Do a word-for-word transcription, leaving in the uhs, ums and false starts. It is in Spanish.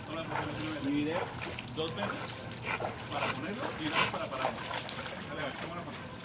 Dividir dos veces para ponerlo y una vez para pararlo. Dale, a ver, toma la foto.